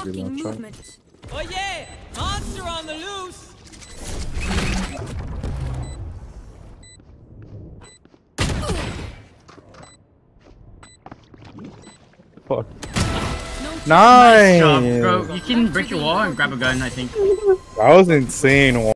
Blocking movement. Oh yeah! Monster on the loose! Fuck. Nice job, Nice! bro. You can break your wall and grab a gun, I think. That was insane.